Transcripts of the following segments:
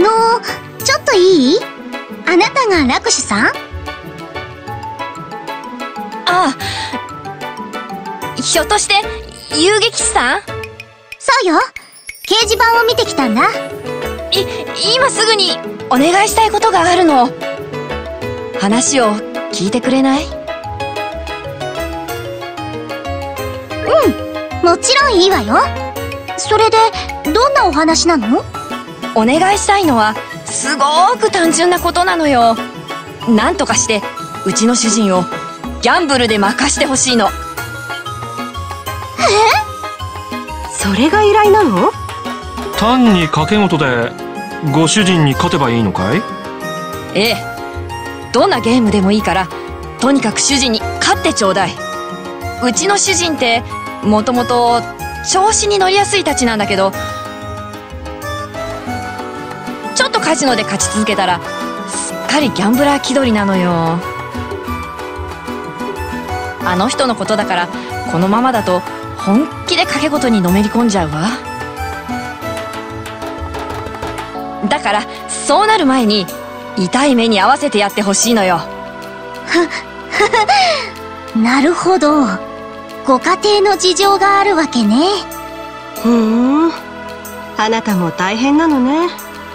ちょっといい？あなたがラクシュさん？ ああ、ひょっとして遊撃士さん？ そうよ。掲示板を見てきたんだ。 今すぐにお願いしたいことがあるの。話を聞いてくれない？ もちろんいいわよ。それでどんなお話なの？ お願いしたいのはすごーく単純なことなのよ。なんとかしてうちの主人をギャンブルで任してほしいの。 それが依頼なの？ 単に賭け事でご主人に勝てばいいのかい？ ええ、どんなゲームでもいいからとにかく主人に勝ってちょうだい。うちの主人ってもともと調子に乗りやすいたちなんだけど、ちょっとカジノで勝ち続けたらすっかりギャンブラー気取りなのよ。あの人のことだからこのままだと本気で賭け事にのめり込んじゃうわ。だからそうなる前に痛い目に遭わせてやってほしいのよ。 なるほど。ご家庭の事情があるわけね。 あなたも大変なのね。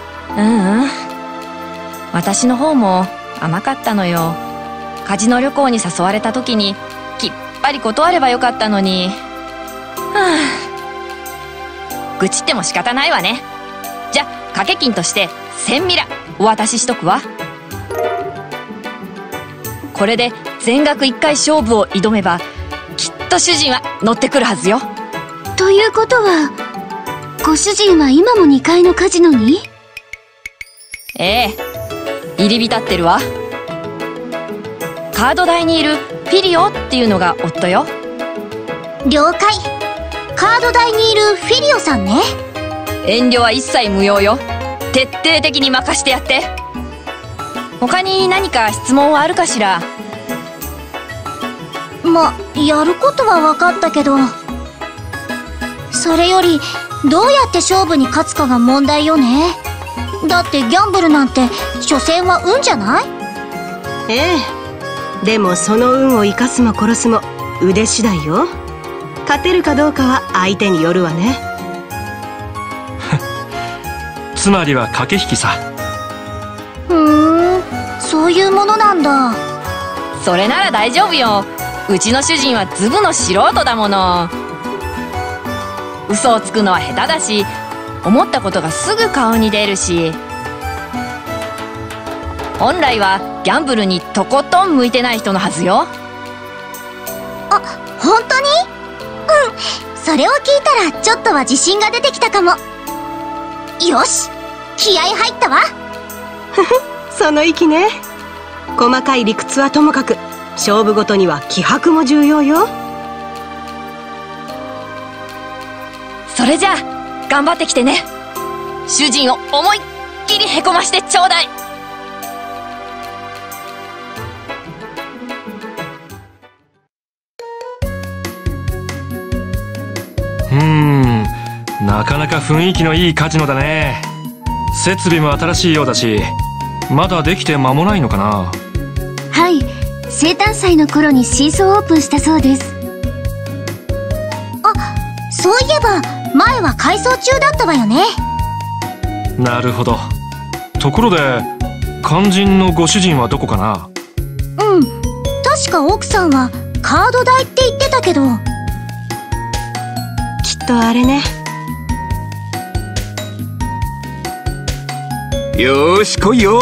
私の方も甘かったのよ。カジノ旅行に誘われた時にきっぱり断ればよかったのに。愚痴っても仕方ないわね。じゃ掛け金として1000ミラお渡ししとくわ。これで全額1回勝負を挑めばきっと主人は乗ってくるはずよ。 ということはご主人は今も2階のカジノに？ ええ、入り浸ってるわ。カード台にいるフィリオっていうのが夫よ。 了解。カード台にいるフィリオさんね。 遠慮は一切無用よ。徹底的に任してやって。他に何か質問はあるかしら？ やることは分かったけど、それよりどうやって勝負に勝つかが問題よね。だってギャンブルなんて所詮は運じゃない？ ええ、でもその運を生かすも殺すも腕次第よ。勝てるかどうかは相手によるわね。 つまりは駆け引きさ。 そういうものなんだ。 それなら大丈夫よ。うちの主人はズブの素人だもの。嘘をつくのは下手だし、思ったことがすぐ顔に出るし、本来はギャンブルにとことん向いてない人のはずよ。 あ、本当に？それを聞いたらちょっとは自信が出てきたかも。よし、気合入ったわ。 その息ね。細かい理屈はともかく勝負ごとには気迫も重要よ。 それじゃあ頑張ってきてね。主人を思いっきりへこましてちょうだい。 なかなか雰囲気のいいカジノだね。設備も新しいようだし、まだできて間もないのかな？ はい、生誕祭の頃に新装オープンしたそうです。あ、そういえば前は改装中だったわよね。 なるほど。ところで肝心のご主人はどこかな？ 確か奥さんはカード台って言ってたけど。 きっとあれね。 よーし来いよ。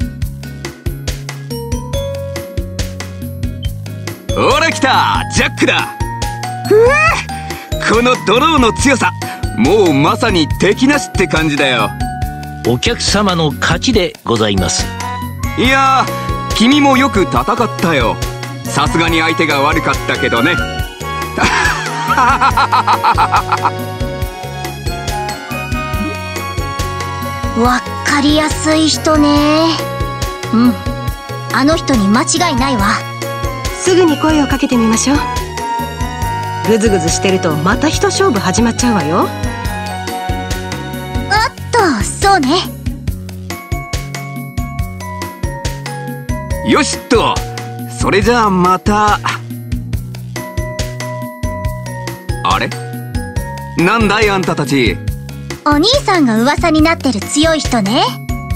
ほら来た、ジャックだ。このドローの強さ、もうまさに敵なしって感じだよ。 お客様の勝ちでございます。 いやー、君もよく戦ったよ。さすがに相手が悪かったけどね。 わかりやすい人ね。あの人に間違いないわ。 すぐに声をかけてみましょう。グズグズしてるとまた一勝負始まっちゃうわよ。 そうね。 よしっと、それじゃあまた。あれ、なんだいあんたたち。 お兄さんが噂になってる強い人ね。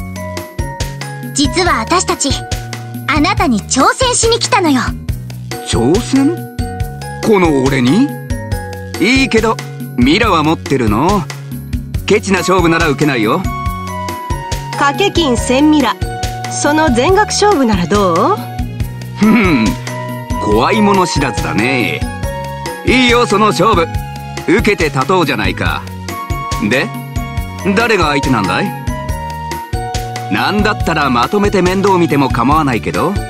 実は私たちあなたに挑戦しに来たのよ。 挑戦？この俺に？いいけどミラは持ってるの。ケチな勝負なら受けないよ。 掛け金1000ミラ、その全額勝負ならどう？ ふん、怖いもの知らずだね。いいよその勝負、受けて立とうじゃないか。で、誰が相手なんだい？なんだったらまとめて面倒見ても構わないけど。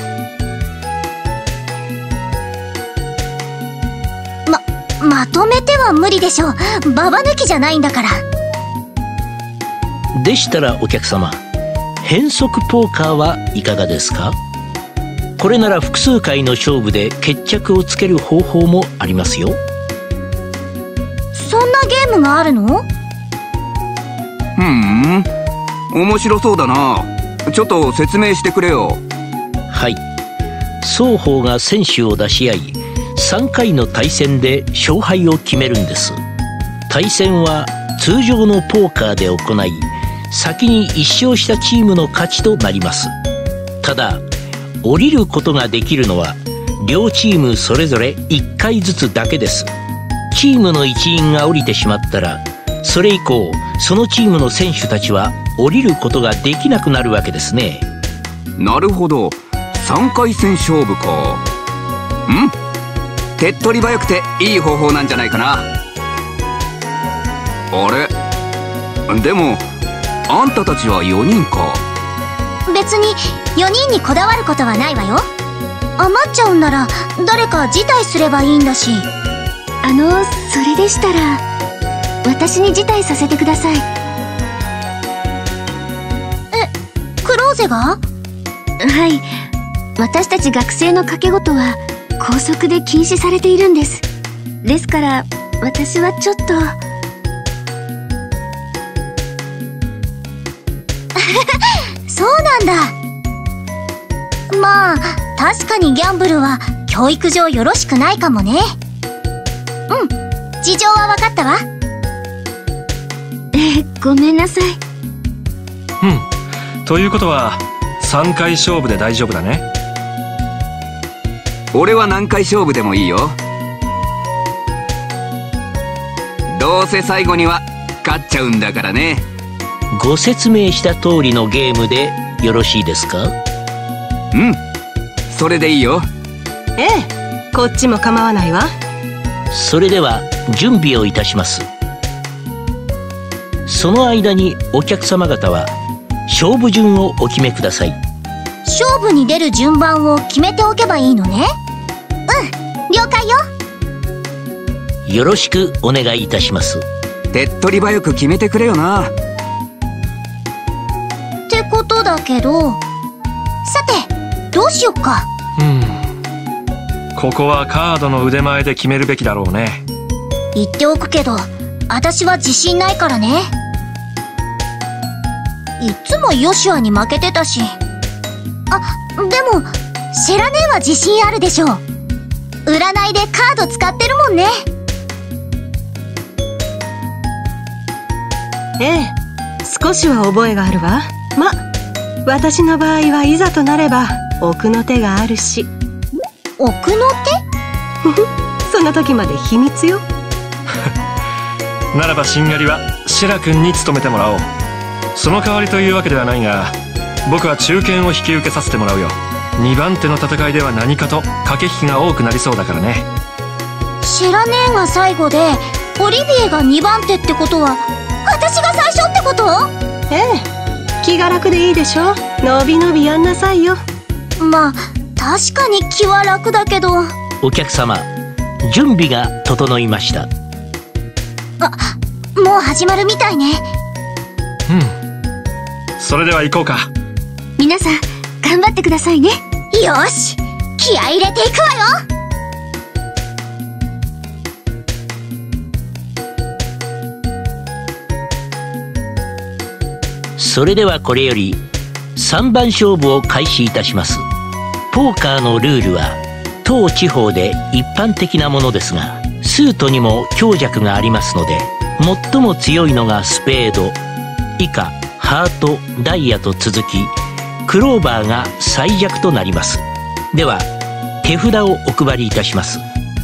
まとめては無理でしょ。ババ抜きじゃないんだから。 でしたらお客様、変則ポーカーはいかがですか？これなら複数回の勝負で決着をつける方法もありますよ。 そんなゲームがあるの？ 面白そうだな。ちょっと説明してくれよ。 はい、双方が選手を出し合い、3回の対戦で勝敗を決めるんです。対戦は通常のポーカーで行い、先に1勝したチームの勝ちとなります。ただ降りることができるのは両チームそれぞれ1回ずつだけです。チームの一員が降りてしまったら、それ以降そのチームの選手たちは降りることができなくなるわけですね。 なるほど、3回戦勝負か。手っ取り早くていい方法なんじゃないかな。あれ、でもあんたたちは4人か。 別に4人にこだわることはないわよ。余っちゃうんなら誰か辞退すればいいんだし。 それでしたら私に辞退させてください。 クローゼが？ はい、私たち学生の賭け事は校則で禁止されているんです。ですから私はちょっとそうなんだ。まあ確かにギャンブルは教育上よろしくないかもね。事情は分かったわ。 ごめんなさい。 ということは3回勝負で大丈夫だね。 俺は何回勝負でもいいよ。どうせ最後には勝っちゃうんだからね。 ご説明した通りのゲームでよろしいですか？ それでいいよ。 こっちも構わないわ。 それでは準備をいたします。その間にお客様方は勝負順をお決めください。 勝負に出る順番を決めておけばいいのね。了解よ。 よろしくお願いいたします。 手っ取り早く決めてくれよな。 ってことだけど、さてどうしよっか。 ここはカードの腕前で決めるべきだろうね。 言っておくけど私は自信ないからね。いつもヨシュアに負けてたし。でもシェラ姉は自信あるでしょ。占いでカード使ってるもんね。 少しは覚えがあるわ。私の場合はいざとなれば奥の手があるし。 奥の手？ その時まで秘密よ。 ならばしんがりはシェラ君に務めてもらおう。その代わりというわけではないが、僕は中堅を引き受けさせてもらうよ。2番手の戦いでは何かと駆け引きが多くなりそうだからね。 シェラ姉が最後でオリビエが2番手ってことは私が最初ってこと？ 気が楽でいいでしょ。のびのびやんなさいよ。 まあ確かに気は楽だけど。 お客様、準備が整いました。 もう始まるみたいね。 それでは行こうか。 皆さん頑張ってくださいね。 よし、気合い入れていくわよ。 それではこれより3番勝負を開始いたします。 ポーカーのルールは当地方で一般的なものですが、スートにも強弱がありますので、最も強いのがスペード、以下ハート、ダイヤと続き、クローバーが最弱となります。では手札をお配りいたします。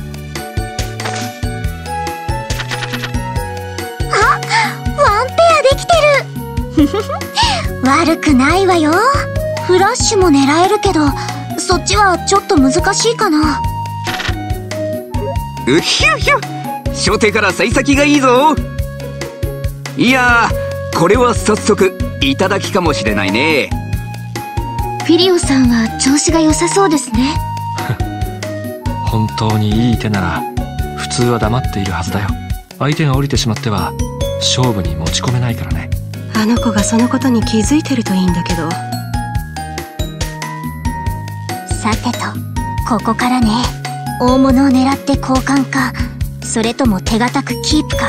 ワンペアできてる悪くないわよ。フラッシュも狙えるけど、そっちはちょっと難しいかな。 うひゅひゅ、初手から幸先がいいぞ。いやー、これは早速いただきかもしれないね。 フィリオさんは調子が良さそうですね。 本当にいい手なら普通は黙っているはずだよ。相手が降りてしまっては勝負に持ち込めないからね。 あの子がそのことに気づいてるといいんだけど。 さてと、ここからね。大物を狙って交換か、それとも手堅くキープか。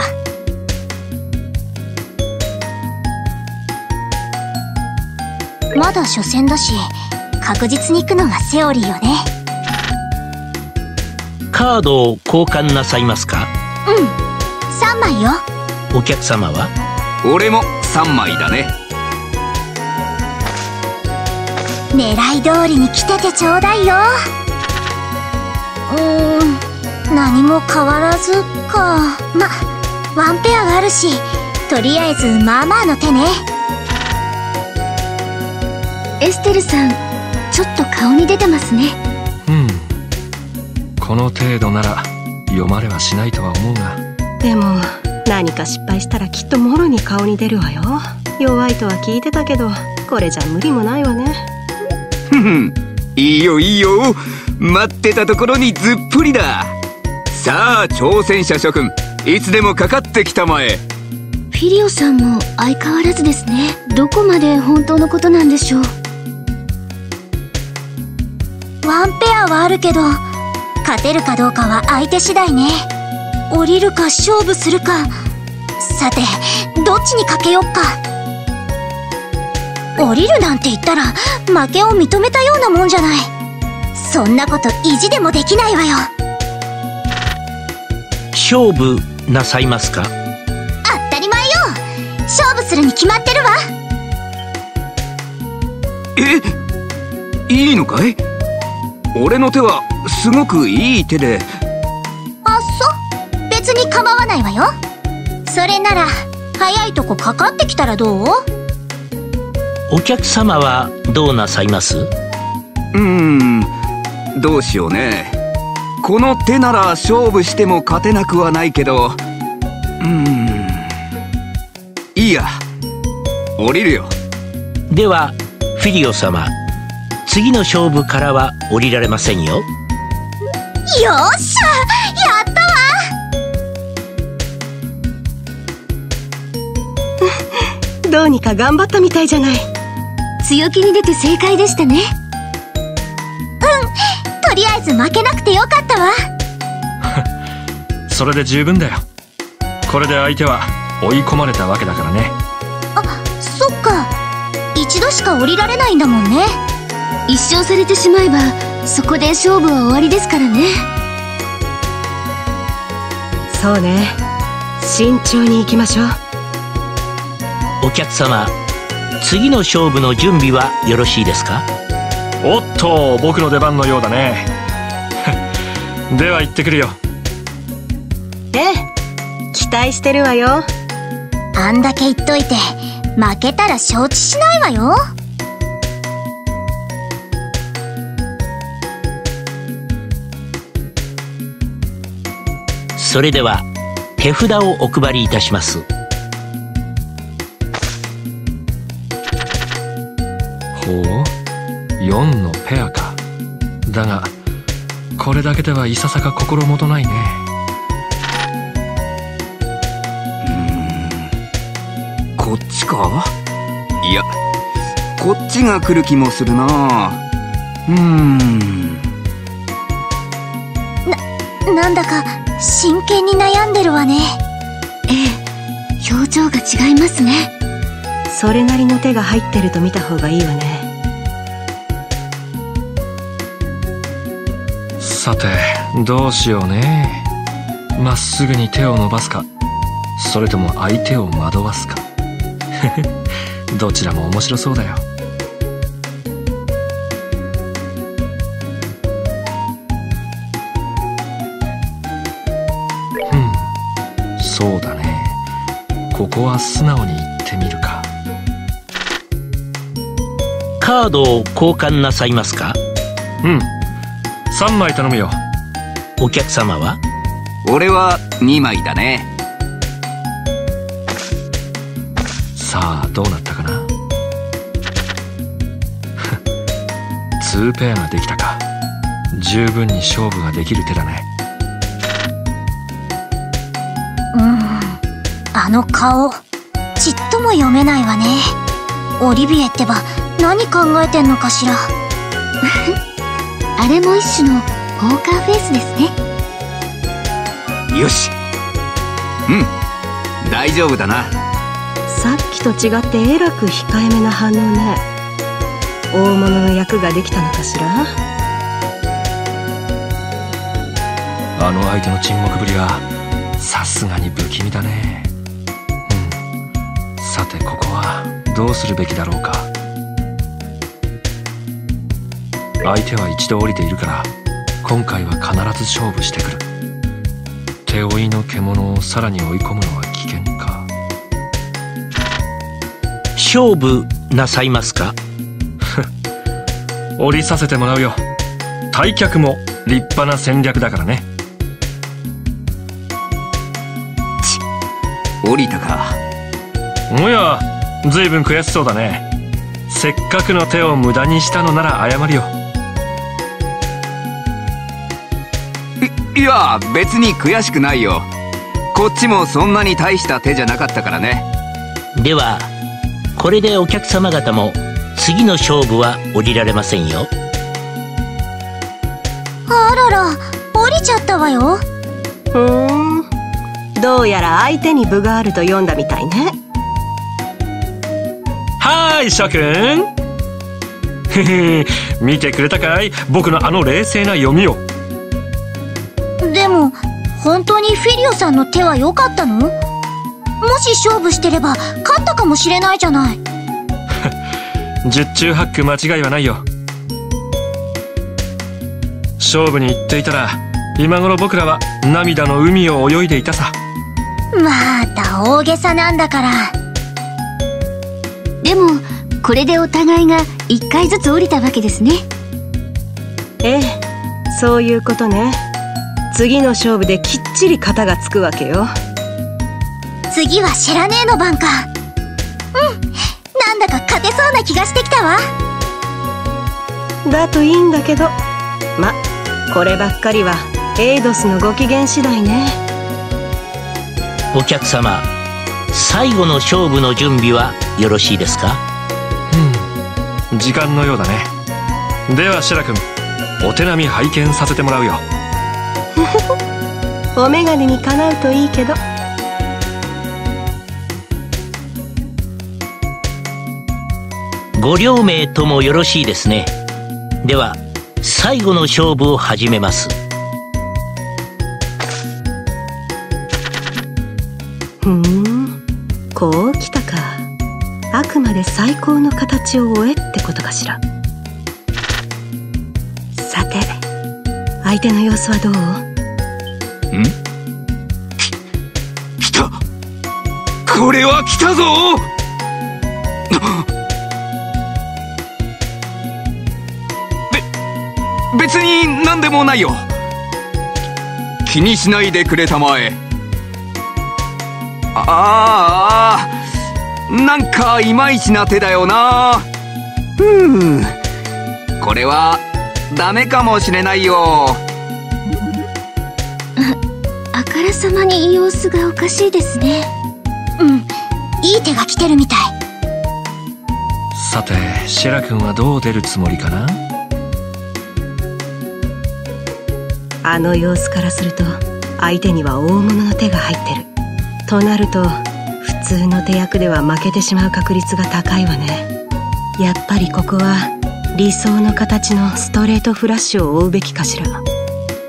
まだ初戦だし、確実に行くのがセオリーよね。 カードを交換なさいますか？ うん、3枚よ。 お客様は？ 俺も3枚だね。 狙い通りに来ててちょうだいよ。何も変わらずか。ワンペアがあるし、とりあえずまあまあの手ね。 エステルさん、ちょっと顔に出てますね。 この程度なら読まれはしないとは思うが。 でも何か失敗したらきっともろに顔に出るわよ。弱いとは聞いてたけど、これじゃ無理もないわね。 ふん、いいよいいよ、待ってたところにずっぷりだ。さあ挑戦者諸君、いつでもかかってきたまえ。 フィリオさんも相変わらずですね。どこまで本当のことなんでしょう。 ワンペアはあるけど、勝てるかどうかは相手次第ね。降りるか勝負するか。さて、どっちにかけよっか。降りるなんて言ったら負けを認めたようなもんじゃない。そんなこと意地でもできないわよ。 勝負なさいますか？ 当たり前よ。勝負するに決まってるわ。 いいのかい？俺の手はすごくいい手で。 あ、そう。別に構わないわよ。それなら早いとこかかってきたらどう？ お客様はどうなさいます？ どうしようね。この手なら勝負しても勝てなくはないけど、いいや、降りるよ。 ではフィリオ様、次の勝負からは降りられませんよ。 よっしゃ、やったわ。 どうにか頑張ったみたいじゃない。 強気に出て正解でしたね。 とりあえず負けなくてよかったわ。 それで十分だよ。これで相手は追い込まれたわけだからね。 あ、そっか。一度しか降りられないんだもんね。 一勝されてしまえばそこで勝負は終わりですからね。 そうね、慎重に行きましょう。 お客様、次の勝負の準備はよろしいですか？ おっと、僕の出番のようだね。では行ってくるよ。 期待してるわよ。 あんだけ言っといて負けたら承知しないわよ。 それでは手札をお配りいたします。 ほう、4のペアか。だがこれだけではいささか心もとないね。 こっちか？いや、こっちが来る気もするな。 なんだか真剣に悩んでるわね。 表情が違いますね。 それなりの手が入ってると見た方がいいわね。 さてどうしようね。まっすぐに手を伸ばすか、それとも相手を惑わすか。どちらも面白そうだよ。そうだね。ここは素直に言ってみるか。 カードを交換なさいますか？ うん、3枚頼むよ。 お客様は？ 俺は2枚だね。 さあどうなったかな。2ペアができたか。十分に勝負ができる手だね。 あの顔、ちっとも読めないわね。オリビエってば何考えてんのかしら。 あれも一種のポーカーフェイスですね。 よし。大丈夫だな。 さっきと違ってえらく控えめな反応ね。大物の役ができたのかしら。 あの相手の沈黙ぶりはさすがに不気味だね。さてここはどうするべきだろうか。相手は一度降りているから今回は必ず勝負してくる。手負いの獣をさらに追い込むのは危険か。 勝負なさいますか？ 降りさせてもらうよ。退却も立派な戦略だからね。 降りたか。 おや、ずいぶん悔しそうだね。せっかくの手を無駄にしたのなら謝るよ。 いや別に悔しくないよ。こっちもそんなに大した手じゃなかったからね。 ではこれでお客様方も次の勝負は降りられませんよ。 あらら、降りちゃったわよ。 どうやら相手に分があると読んだみたいね。 はーい、諸君。見てくれたかい、僕のあの冷静な読みを。 でも本当にフィリオさんの手は良かったの？もし勝負してれば勝ったかもしれないじゃない。 十中八九間違いはないよ。勝負に行っていたら今頃僕らは涙の海を泳いでいたさ。 また大げさなんだから。 でもこれでお互いが1回ずつ降りたわけですね。 ええ、そういうことね。次の勝負できっちり型がつくわけよ。 次はシェラネーの番か。なんだか勝てそうな気がしてきたわ。 だといいんだけど、ま、こればっかりはエイドスのご機嫌次第ね。 お客様、最後の勝負の準備はよろしいですか？ 時間のようだね。ではシェラ君、お手並み拝見させてもらうよ。 お眼鏡にかなうといいけど。 ご両名ともよろしいですね。では最後の勝負を始めます。 こうきたか。あくまで最高の形を追えってことかしら。さて相手の様子はどう？ 来た。これは来たぞ。別に何でもないよ。気にしないでくれたまえ。なんかいまいちな手だよな。これはダメかもしれないよ。 あからさまに様子がおかしいですね。 いい手が来てるみたい。 さてシェラ君はどう出るつもりかな。 あの様子からすると相手には大物の手が入ってるとなると、普通の手役では負けてしまう確率が高いわね。やっぱりここは理想の形のストレートフラッシュを追うべきかしら。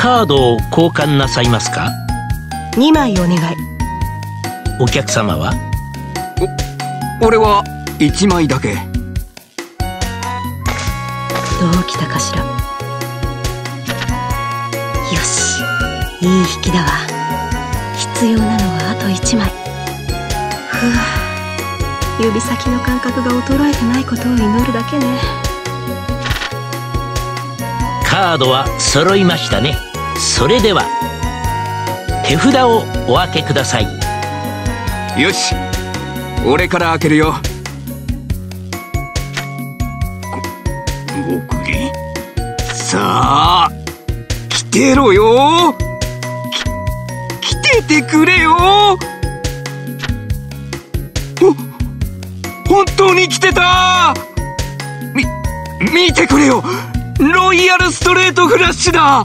カードを交換なさいますか？ 2 枚お願い。 お客様は？ 俺は1枚だけ。 どうきたかしら。よし、いい引きだわ。必要なのはあと1枚。ふう、指先の感覚が衰えてないことを祈るだけね。 カードは揃いましたね。それでは手札をお開けください。 よし、俺から開けるよ。極限。さあ来てろよ。来ててくれよ。本当に来てた。見てくれよ。ロイヤルストレートフラッシュだ。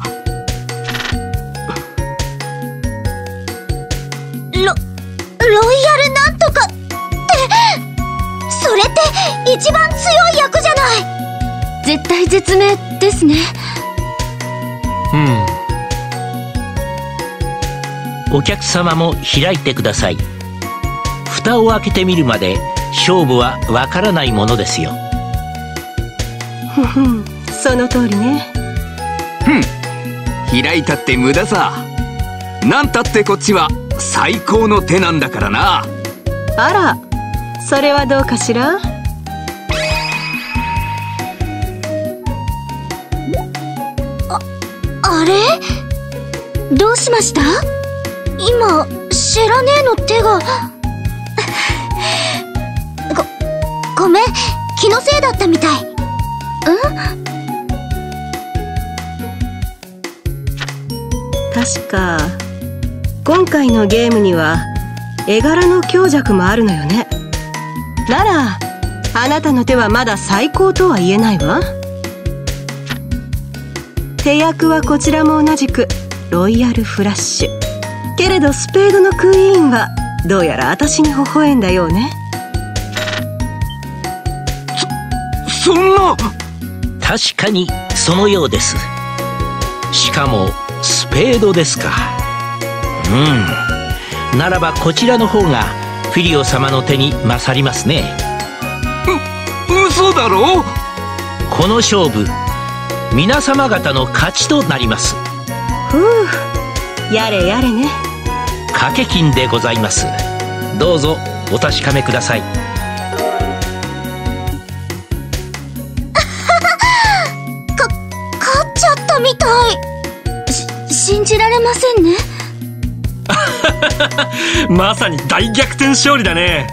ロイヤルなんとかって、それって一番強い役じゃない。 絶体絶命ですね。 お客様も開いてください。蓋を開けてみるまで勝負はわからないものですよ。 その通りね。 開いたって無駄さ。なんたってこっちは最高の手なんだからな。 あら、それはどうかしら。 あれ？ どうしました？ 今シェラ姉の手がごめん、気のせいだったみたい。 確か今回のゲームには絵柄の強弱もあるのよね。ならあなたの手はまだ最高とは言えないわ。手役はこちらも同じくロイヤルフラッシュ。けれどスペードのクイーンはどうやら私に微笑んだようね。 そんな。 確かにそのようです。しかもスペードですか。ならばこちらの方がフィリオ様の手に勝りますね。 嘘だろ。 この勝負皆様方の勝ちとなります。 ふう、やれやれね。 掛け金でございます。どうぞお確かめください。 勝っちゃったみたい。 信じられませんね。 まさに大逆転勝利だね。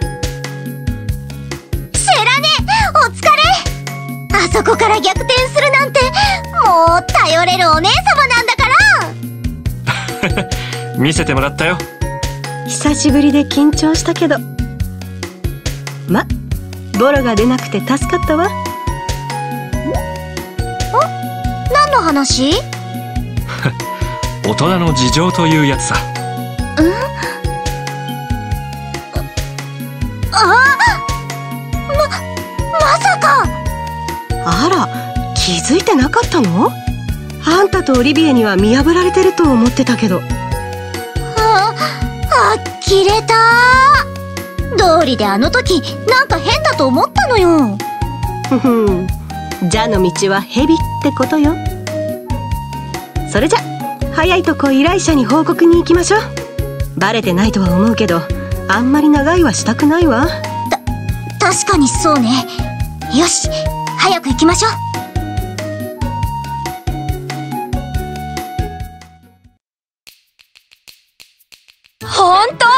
シェラ姉、お疲れ。あそこから逆転するなんて、もう頼れるお姉様なんだから。 見せてもらったよ。 久しぶりで緊張したけど、ボロが出なくて助かったわ。 何の話？ 大人の事情というやつさ。 まさか。 あら、気づいてなかったの？あんたとオリビエには見破られてると思ってたけど。 呆れた。道理であの時なんか変だと思ったのよ。 蛇の道は蛇ってことよ。それじゃ早いとこ依頼者に報告に行きましょう。バレてないとは思うけど、あんまり長いはしたくないわ。 確かにそうね。よし、早く行きましょう。 本当？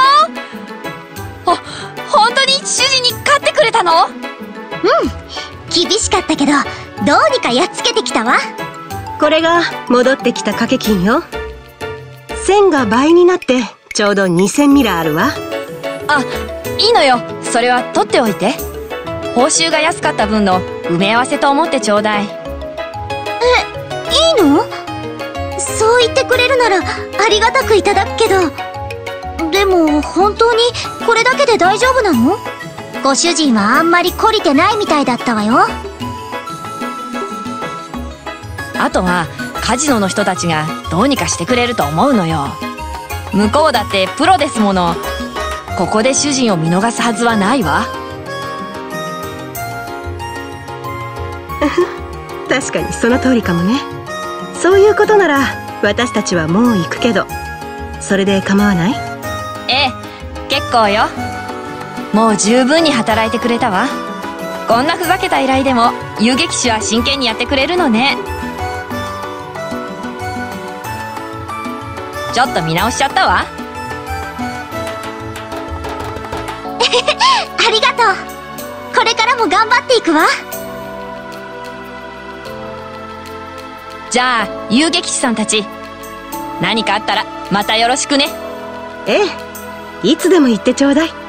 本当に主人に勝ってくれたの？ 厳しかったけどどうにかやっつけてきたわ。 これが戻ってきた掛け金よ。1000が倍になってちょうど2000ミラあるわ。 あ、いいのよ。それは取っておいて。報酬が安かった分の埋め合わせと思ってちょうだい。 いいの？そう言ってくれるならありがたくいただくけど、でも本当にこれだけで大丈夫なの？ご主人はあんまり懲りてないみたいだったわよ。 あとはカジノの人たちがどうにかしてくれると思うのよ。向こうだってプロですもの。ここで主人を見逃すはずはないわ。 確かにその通りかもね。そういうことなら私たちはもう行くけど、それで構わない？ ええ、結構よ。もう十分に働いてくれたわ。こんなふざけた依頼でも遊撃士は真剣にやってくれるのね。ちょっと見直しちゃったわ。 ありがとう。これからも頑張っていくわ。 じゃあ遊撃士さんたち、何かあったらまたよろしくね。 ええ、いつでも言ってちょうだい。